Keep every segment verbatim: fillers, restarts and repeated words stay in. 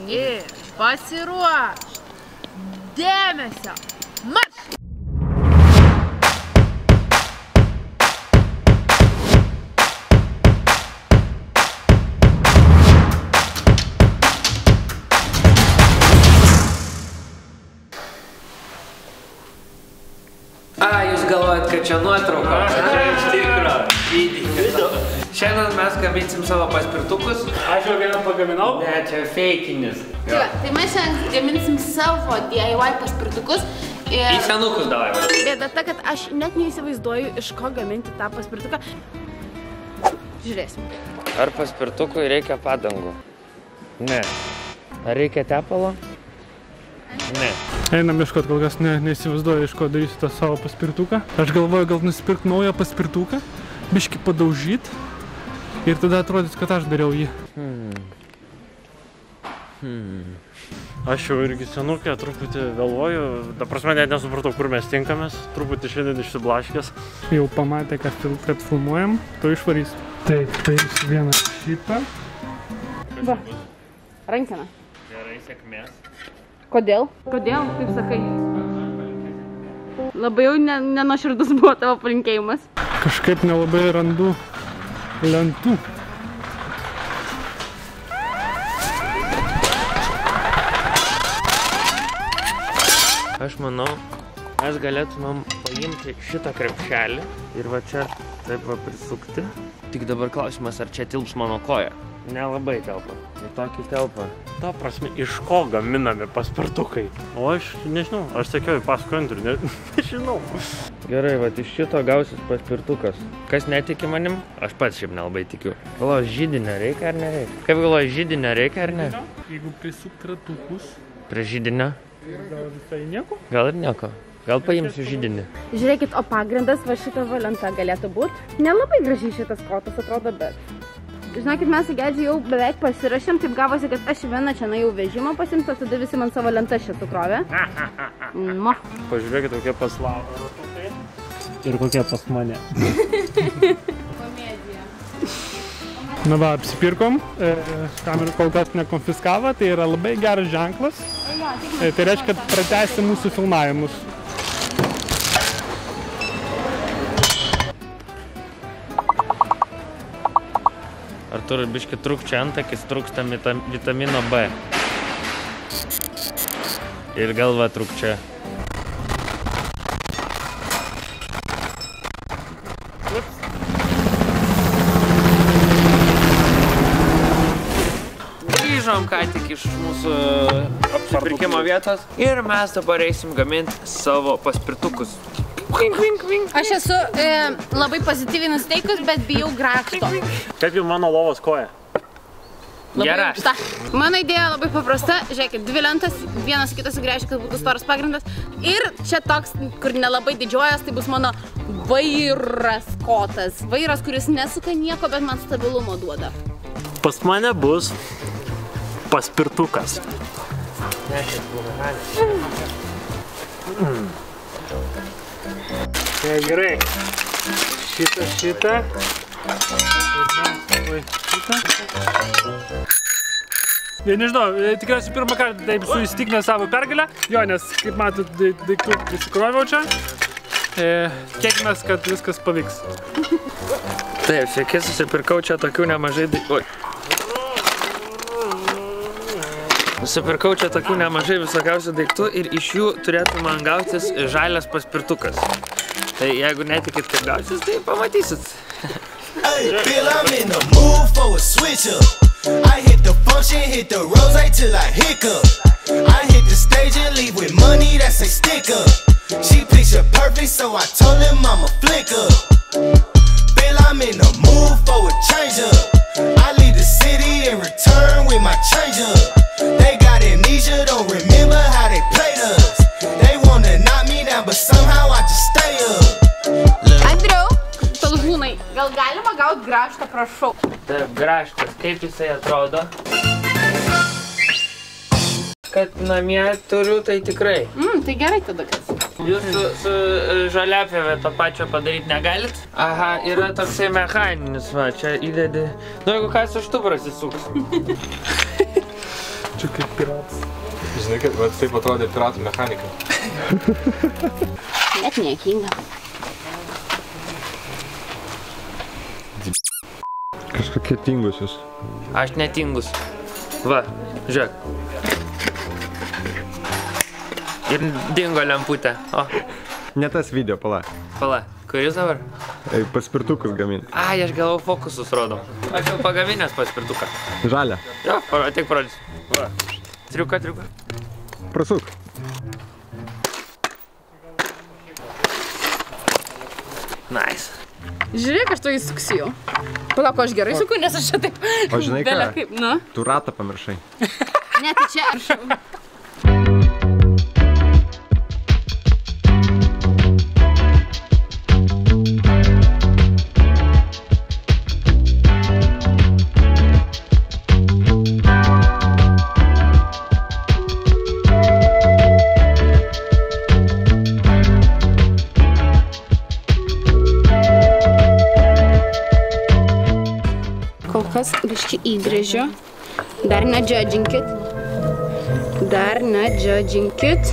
Ir pasiruoš. Dėmesio. Marš! A, jūs galvojat, kad čia nuotrauka? Čia iš tikro. Video. Šiandien mes gaminsim savo paspirtukus. Aš jau vieną pagaminau. Ne, čia feikinis. Tai, va, tai mes šiandien gaminsim savo D I Y paspirtukus. Ir... Į senukus davai. Bėda ta, kad aš net neįsivaizduoju, iš ko gaminti tą paspirtuką. Žiūrėsim. Ar paspirtukui reikia padangų? Ne. Ar reikia tepalo? Ne. Einam ieškot, kol kas ne, neįsivaizduoju, iš ko darysiu tą savo paspirtuką. Aš galvoju, gal nusipirkti naują paspirtuką, biškį padaužyt ir tada atrodys, kad aš dariau jį. Hmm. Hmm. Aš jau irgi senukė, truputį vėluoju, ta prasme net nesupratau, kur mes tinkamės, truputį šiandien išsiblaškęs. Jau pamatė, kad, kad filmuojam, to išvarys. Taip, tai vieną šitą. Va, rankena. Gerai, sėkmės. Kodėl? Kodėl, kaip sakai? Labai jau ne, nenuoširdus buvo tavo palinkėjimas. Kažkaip nelabai randu lentų. Aš manau, mes galėtumėm paimti šitą krepšelį ir va čia taip va prisukti. Tik dabar klausimas, ar čia tilps mano koja. Nelabai telpa. Į tokį telpa. Ta prasme, iš ko gaminami paspirtukai? O aš nežinau, aš sekiau į paskui antrį, ne, nežinau. Gerai, va iš šito gausis paspirtukas. Kas netiki manim? Aš pats šiaip nelabai tikiu. Galvoju, židinio reikia ar nereikia? Kaip galvoju, židinio reikia ar ne? Jeigu prisukt ratukus. Prie židinio? Gal visai nieko? Gal ir nieko. Gal paimsiu židinį. Žiūrėkit, o pagrindas va šita valenta galėtų būti. Nelabai gražiai šitas kotas atrodo, bet... Žinokit, mes su Gedžiu jau beveik pasirašėm, taip gavosi, kad aš vieną čia jau vežimą pasimsiu, o tada visi man savo lentą šitą sukrovė. Mo. Pažiūrėkit, kokie pas Laurą ir kokie pas mane. Komedija. Na va, apsipirkom, kamerų kol kas nekonfiskavo, tai yra labai geras ženklas. Tai reiškia, kad pratęsti mūsų filmavimus. Ar turi biški trūkčia antakis, trūksta vitamino B. Ir galva trūkčia. Grįžom ką tik iš mūsų apsipirkimo vietos ir mes dabar eisim gaminti savo paspirtukus. Vink, vink, vink. Aš esu e, labai pozityviai nusteikus, bet bijau grakšto. Kaip jau mano lovos koja? Gera. Mano idėja labai paprasta. Žiūrėkit, dvi lentas, vienas kitas sugręžia, kad būtų storas pagrindas. Ir čia toks, kur nelabai didžiuojas, tai bus mano vairas kotas. Vairas, kuris nesuka nieko, bet man stabilumo duoda. Pas mane bus paspirtukas. Mm. Tai gerai, šitą, šitą, šitą. Ja, nežinau, tikriausiai pirmą kartą taip su įsitikinę savo pergalę. Jo, nes, kaip matot, daiktų prisikroviau čia. Tikėkimės, kad viskas pavyks. Taip, sveiki, susipirkau čia tokių nemažai daiktų. Nusipirkau čia tokių nemažai visokiausių daiktų ir iš jų turėtų man gautis žalias paspirtukas. Tai jeigu netikit, kaip gausis, tai pamatysit. Hey, Bill, I'm in the mood for a switch up. I hit the function, hit the rose till I hiccup. I hit the stage and leave with money that's a stick up. She picture perfect, so I told him I'm a flick up. Bill, I'm in the mood for a change up. I leave the city and return with my change up. They got amnesia, don't remember how they played us. They wanna knock me down, but somehow I just stay up. Andriau, talžūnai, gal galima gauti graštą, prašau? Taip, graštas, kaip jisai atrodo? Kad namie turiu, tai tikrai. Mm, tai gerai tada kas. Jūs su, su žaliapjove to pačio padaryti negalit? Aha, yra toksai mechaninis, va, čia įdedi. Nu, jeigu kas iš tų prasisuks. Jaučiu kaip piratas. Žinai, kad va, taip atrodė piratų mechanikai. Net niekinga. Kažkokie tingus jūs. Aš netingus. Va, žiūrėk. Ir dingo lemputė. O, Ne tas video, pala. pala, kuris dabar? Ei, paspirtukus gaminti. Ai, aš galvau fokusus rodom. Aš jau pagaminęs paspirtuką. Žalia. Jo, paro, tik parodysiu. Va. Triuka, triuka. Prasuk. Nice. Žiūrėk, aš to įsuksiu. Palauk, aš gerai suku, nes aš čia taip... O žinai ką? Bele kaip, nu? Tu ratą pamiršai. Ne, tai čia aš... Kol kas biškį įgrėžiu. Dar nedžiadžinkit. Dar nedžiadžinkit.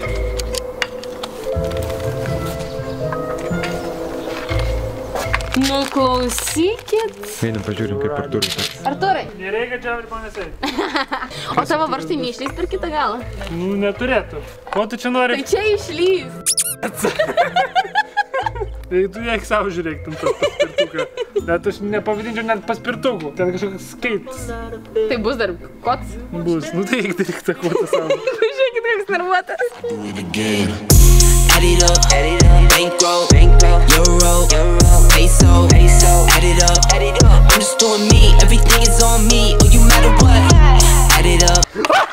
Nu, klausykit. Einam pažiūrim, kaip Artūras. Artūrai, Nereikia čia ir manęs eiti. o tavo varžtai neišlys per kitą galą? Nu, neturėtų. Ko tu čia nori? Tai čia išlys. Tai tu jėk savo žiūrėk tam tą paspirtuką. Net aš nepavadinčiau net paspirtukų. Ten kažkoks skaitas Tai bus dar kots. bus. Nu tai eik daryk tą kotą savo. Žiūrėkit, koks nervuotas. Add it up, add it up, bankroll, bankroll, euro, euro, peso, peso, add it up, add it up. I'm just doing me, everything is on me, oh you matter what, add it up.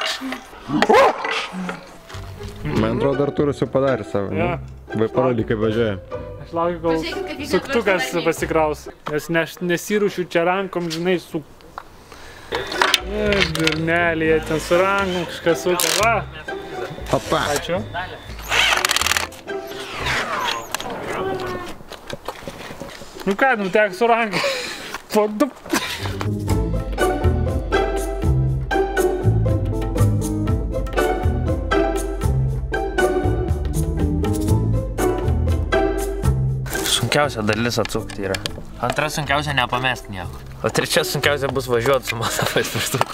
Man atrodo, Artūras jau padarė savo. Jo. Vai parodė, kaip važiuoja. Aš laukiu, kol Pažiūrėkit, kaip jis suktukas atvežta pasikraus. Nes neš, nesirušiu čia rankom, žinai, su... Durnelėje ten su rankom kažkas suka. Va, Opa. ačiū. Nu ką, nu tek su rankom. Padu. Sunkiausia dalis atsukti yra. Antra sunkiausia nepamesti nieko. O trečia sunkiausia bus važiuoti su mano paspirtuku.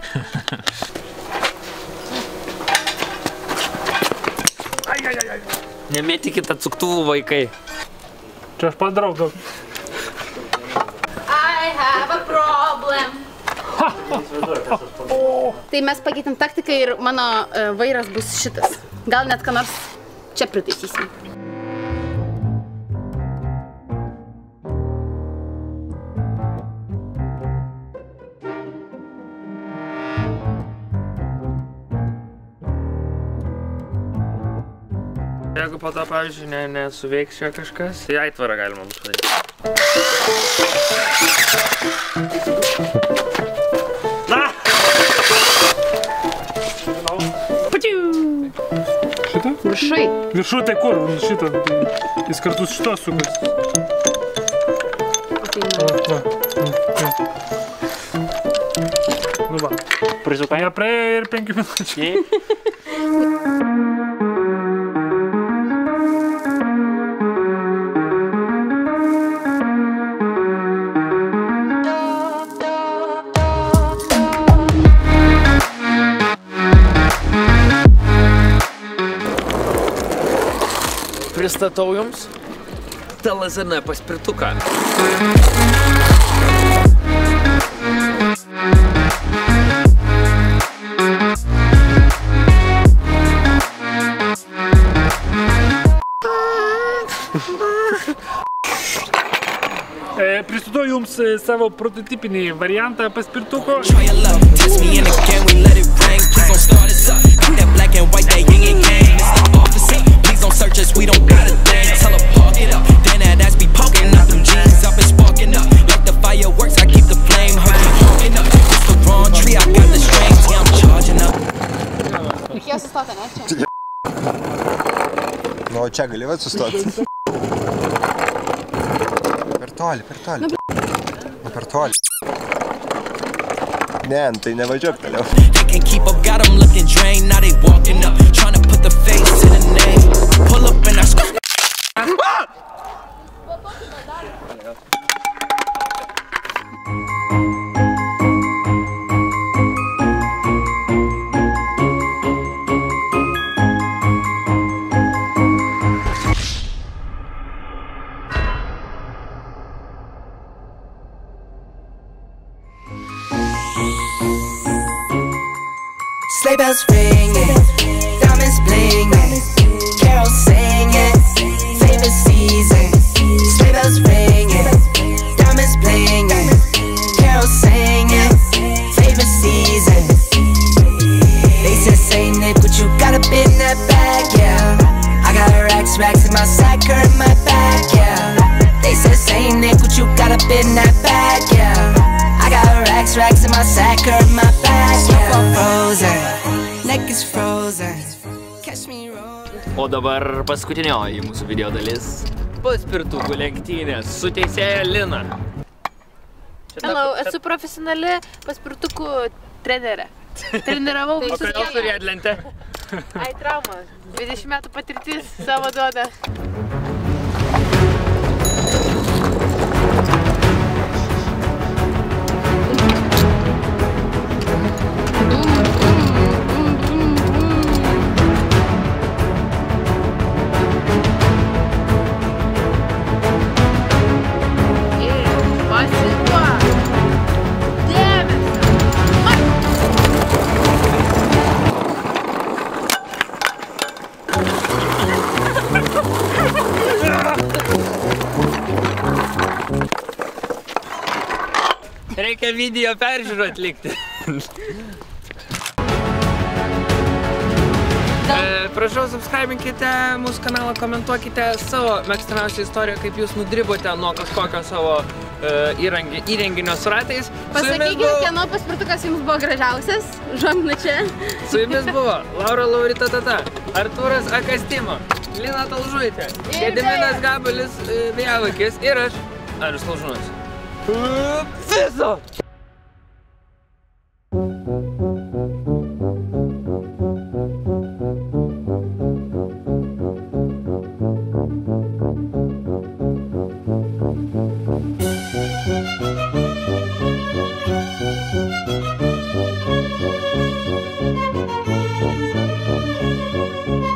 Nemėtikit atsuktuvų vaikai. Čia aš padarau gal. I have a problem. Tai mes pakeitim taktiką ir mano e, vairas bus šitas. Gal net ką nors čia pritaisysim. Jeigu po to, pavyzdžiui, ne, nesuveiks čia kažkas, tai aitvarą galima bus padaryti. Na! Šitą? Viršai. Viršų tai kur? Šitą. Jis kartu su šito sukas. Va. Nu va. Prisukai. Nepraėjo ir penkių minučių. Pristatau jums T L Z N paspirtuką. Pristatau jums savo prototipinį variantą paspirtuko. Try your luck, test me in again, we let it rain. Please don't start us up. Got that black and white, that yin and yang. Mister Officer, please don't search us, we don't got a thing. Tell her park it up, then that ass be poking out them jeans. I've been sparking up, like the fireworks, I keep the flame. Her keep honking up, it's the wrong tree, I got the strings, yeah I'm charging up. Reikėjo sustoti, ne? Čia. Nu, o čia gali vat sustoti. Per toli, per toli. Nu, per toli. Ne, tai nevažiuok toliau. They can't keep up, got them looking drained. Now they walking up, trying to put the face to the name. Pull up in our squad. Sleigh bells ringing, diamonds blinging, carols singing, favorite season. Sleigh bells ringing, diamonds blinging, carols singing, favorite season. They said, say Nick, what you got up in that bag, yeah. I got racks, racks in my sack or in my bag, yeah. They said, say Nick, what you got up in that bag, yeah. I got racks, racks in my sack or in my bag, yeah. Frozen, neck is frozen. Catch me rolling. O dabar paskutinioji mūsų video dalis. Paspirtukų lenktynės su teisėja Lina. Hello, esu profesionali paspirtukų trenerė. Treniravau visus kelius. O kodėl su riedlente? Ai, trauma. dvidešimt metų patirtis savo duoda. Reikia video peržiūrų atlikti. Prašau, subscribinkite mūsų kanalą, komentuokite savo mėgstamiausią istoriją, kaip jūs nudribote nuo kažkokio savo įrenginio su ratais. Pasakykite, kieno paspirtukas jums buvo gražiausias, žomina čia. Su jumis buvo Laura Laurita Tata, Artūras Akastimo, Lina Talžuitė, Gediminas Gabalis Vėjavakis ir aš, Arius Talžūnas. Viso!